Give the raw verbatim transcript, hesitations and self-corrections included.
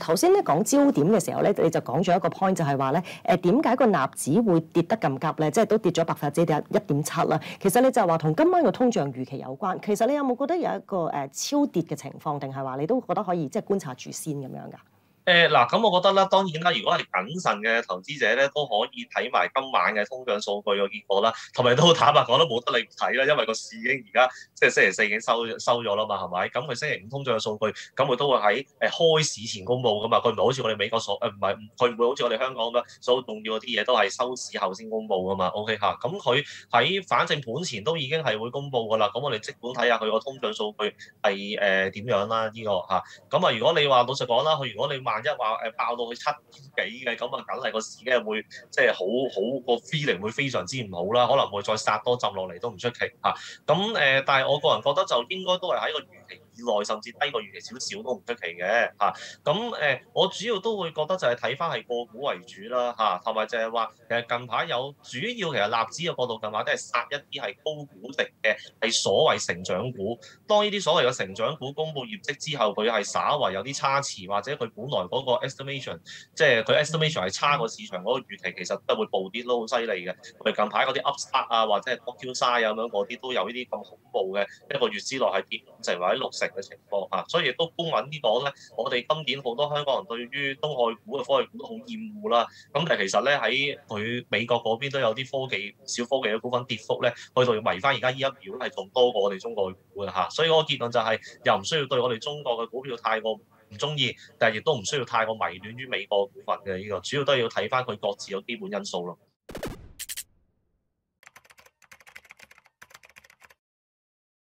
頭先咧講焦點嘅時候咧，你就講咗一個 point 就係話咧，誒點解個納指會跌得咁急咧？即係都跌咗百分之一點七啦。其實你就話同今晚嘅通脹預期有關。其實你有冇覺得有一個誒超跌嘅情況，定係話你都覺得可以即係觀察住先咁樣㗎？ 誒嗱，咁、呃、我覺得啦，當然啦，如果係謹慎嘅投資者咧，都可以睇埋今晚嘅通脹數據嘅結果啦，同埋都坦白講都冇得你唔睇啦，因為個市已經而家即係星期四已經收收咗啦嘛，係咪？咁佢星期五通脹嘅數據，咁佢都會喺誒開市前公佈噶嘛，佢唔係好似我哋美國所誒唔係，佢唔會好似我哋香港咁樣，所有重要嗰啲嘢都係收市後先公佈噶嘛。OK 嚇，咁佢喺反正盤前都已經係會公佈噶啦，咁我哋即管睇下佢個通脹數據係誒點樣啦，呢、呢個嚇。咁啊，如果你話老實講啦，佢如果你萬一話誒爆到去七點幾嘅，咁啊梗係個市嘅會即係好好個 feeling 會非常之唔好啦，可能會再殺多浸落嚟都唔出奇嚇。咁、啊、誒，但係我個人覺得就應該都係喺個預期以內，甚至低過預期少少都唔出奇嘅嚇。咁、啊、誒，我主要都會覺得就係睇翻係個股為主啦嚇，同、啊、埋就係話其實近排有主要其實納指嘅角度近排都係殺一啲係高估值嘅係所謂成長股。當呢啲所謂嘅成長股公布業績之後，佢係稍為有啲差池，或者佢本來嗰個 estimation，即係佢 estimation 係差過市場嗰個預期，其實都會暴跌都好犀利嘅。我哋近排嗰啲 Upstart 啊，或者係 DocuSign 啊咁樣嗰啲都有呢啲咁恐怖嘅一個月之內係跌五成或者六成嘅情況啊，所以亦都公允啲講咧，我哋今年好多香港人對於東海股嘅科技股都好厭惡啦。咁但係其實咧喺佢美國嗰邊都有啲科技小科技嘅股份跌幅咧，去到圍翻而家呢一秒係仲多過我哋中國嘅股嘅嚇。所以我個結論就係、是、又唔需要對我哋中國嘅股票太過唔中意，但係亦都唔需要太過迷戀於美國股份嘅呢、這個，主要都係要睇翻佢各自嘅基本因素咯。